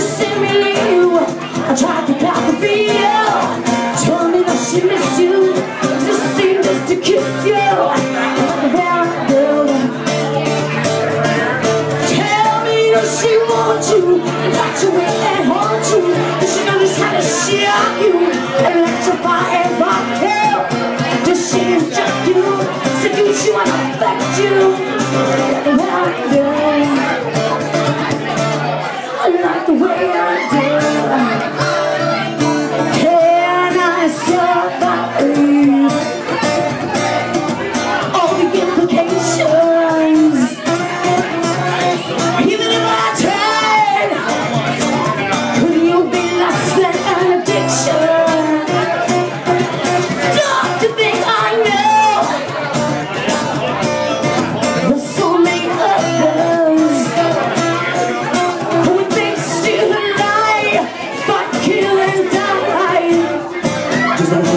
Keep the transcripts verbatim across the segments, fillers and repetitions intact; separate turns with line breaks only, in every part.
stimulate you. I tried to copy you. Tell me that she missed you. Existing just to kiss you. Tell me that she wants you. Infatuate and haunt you. Does she know just how to shock you? Electrify and rock you. Does she inject you? Seduce you and affect you? Like the way I do. I like the way I do. Can I survive all the implications? Even if I tried, could you be less than an addiction? Don't you think I know there's so many others who think still alive, fight, kill and die? Just like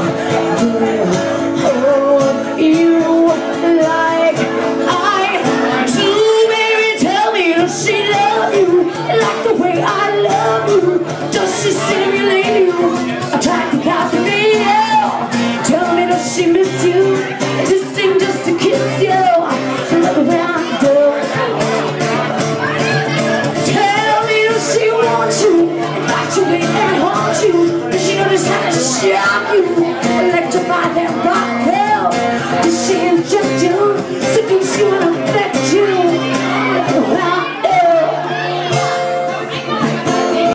hold you like I do, baby. Tell me, does she love you like the way I love you? Does she stimulate you? I tried to copy you. Tell me, does she miss you? Existing just to kiss you. Like the way I do. Tell me, does she want you? Infatuate and haunt you? Does she know just how to shock you?